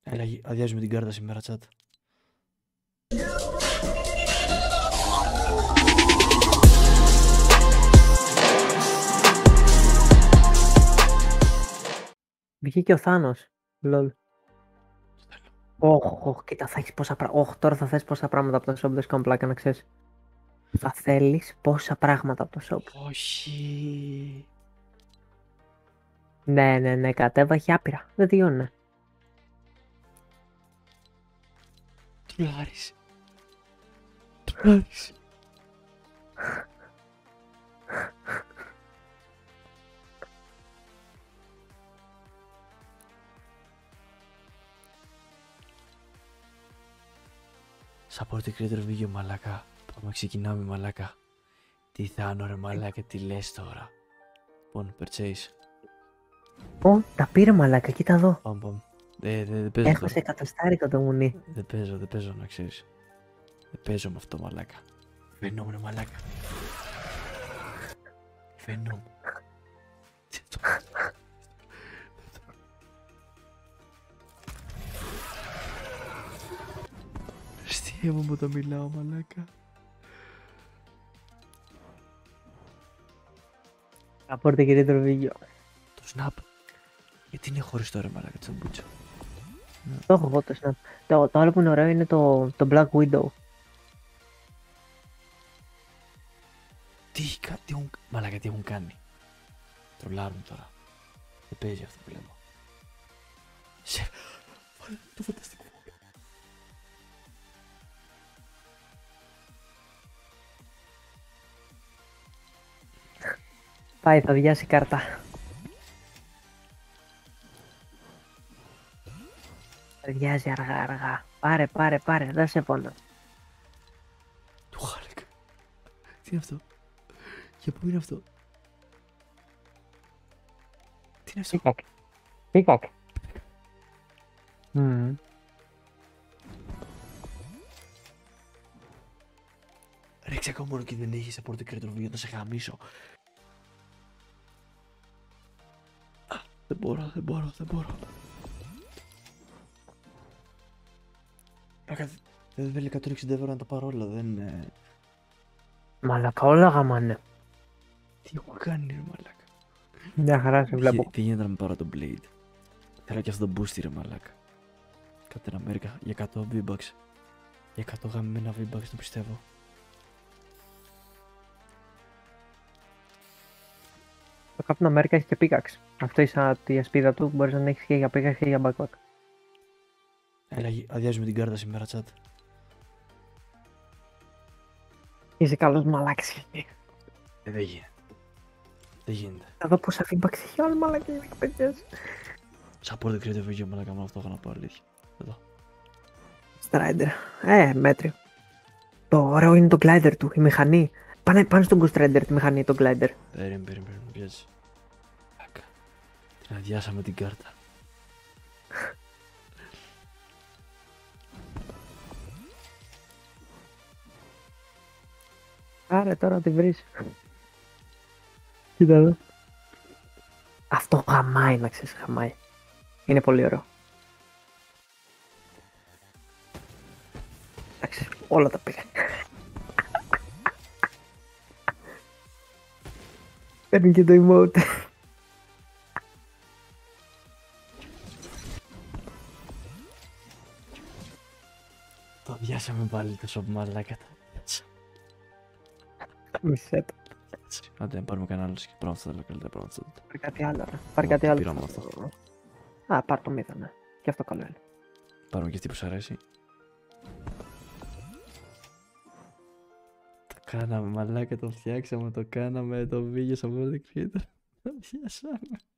Έλα, αδειάζουμε την κάρτα σήμερα, chat. Βγήκε ο Θάνος. Λολ. Όχ, κοίτα, θα έχεις πόσα πράγματα. Όχι, τώρα θα θες πόσα πράγματα από το shop, δεν σου κάνω πλάκα, να ξέρεις. Θα θέλεις πόσα πράγματα από το shop. Όχι. Ναι, κατέβα άπειρα. Δεν τελειώνει. Τρολάρεις. Τρολάρεις. Support creator video, μαλάκα. Πάμε, ξεκινάμε, μαλάκα. Τι Θάνο, ρε μαλάκα, τι λες τώρα. Λοιπόν, purchase. Ω, τα πήρε μαλάκα, κοίτα εδώ. Πάμε. Δεν παίζω Έχω τώρα. σε εκατοστάρικο το μουνί. Δεν παίζω, να ξέρεις. Δεν παίζω με αυτό, μαλάκα. Φαινόμουν, μαλάκα. Φαινόμουν. Αστείευω μου το μιλάω, μαλάκα. Support creator video. Το snap. Γιατί είναι χωριστό, ρε μαλάκα, τσαμπούτσα. Το έχω εγώ το snap. Το άλλο που είναι ωραίο είναι το Black Widow. Μαλάκα, τι έχουν κάνει. Τρολάρουν τώρα. Δεν παίζει αυτό που λέμε. Βάλε το φανταστικό. Πάει, θα διάσει κάρτα. Θα διάζει αργά. Πάρε, δεν σε πόνο. Του χάρηκα. Τι είναι αυτό. Για πού είναι αυτό. Τι είναι αυτό. Πίκακ. Ρίξε ακόμα μόνο και δεν έχεις support creator video να σε χαμίσω. Δεν μπορώ. Δεν θέλει 160 € να τα πάρω όλα, δεν... Μαλάκα, όλα γαμάνε. Τι έχω κάνει, ρε μαλάκα. Μια χαρά σε βλέπω. Τι γίνεται να με πάρω το blade. Θέλω και αυτό το boost, ρε μαλάκα. Captain America για 100 V-Bucks. Για 100 γαμμένα V-Bucks, το πιστεύω. Το Captain America έχει και pickaxe. Αυτό είσαι η ασπίδα του, μπορείς να έχεις και για pickaxe και για backpack. Έλα, αδειάζουμε την κάρτα σήμερα, chat. Είσαι καλός μαλάκας. Δεν γίνεται. Δεν γίνεται. Θα δω πόσα feedback έχει άλλο μαλάκα είναι και παιδιές. Support creator video, μαλάκα, μόνο αυτό έχω να πω, αλήθεια. Εδώ. Strider. Μέτριο. Το ωραίο είναι το glider του, η μηχανή. Πάνε στον Ghost Rider τη μηχανή, το glider. Περίμενε, μου πιάζει. Την αδειάσαμε την κάρτα. Άρα τώρα τη βρεις. Κοίτα εδώ. Αυτό γαμάει, να ξέρεις, γαμάει. Είναι πολύ ωραίο. Εντάξει, όλα τα πήγαν. Παίρνει και το emote. Το αδειάσαμε πάλι το shop, μαλάκα. Μισέ το. Άντε, να πάρουμε κανένα άλλο και πράγμα αυτό το καλύτερα πράγμα αυτό. Πάρει κάτι άλλο, ρε. Πάρει κάτι άλλο. Πήραμε αυτό. Α, πάρ' το μύθο, ναι. Και αυτό καλό είναι. Πάρουμε και αυτή που σ' αρέσει. Το κάναμε, μαλάκα, το φτιάξαμε, το κάναμε, το βίντεο στο World Creator. Το αδειάσαμε.